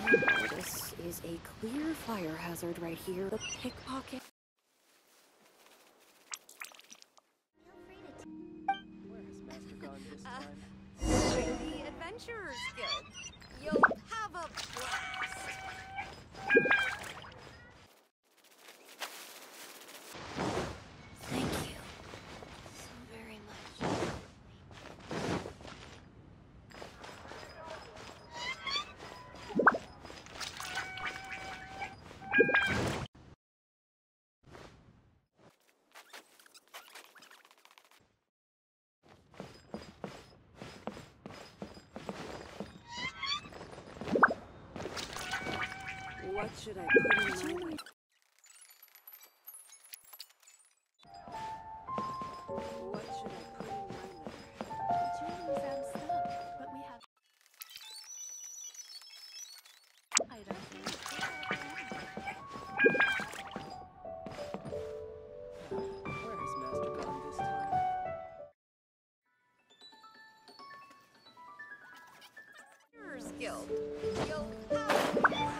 This is a clear fire hazard right here. The pickpocket. Where has Master gone this time? The Adventurers Guild. You'll have a blast. Thank you so very much. What should I put in my... What should I put in my letter? Julian's out of stock, but we have items. Where has Master gone this time? Adventurers Guild. You'll have a blast.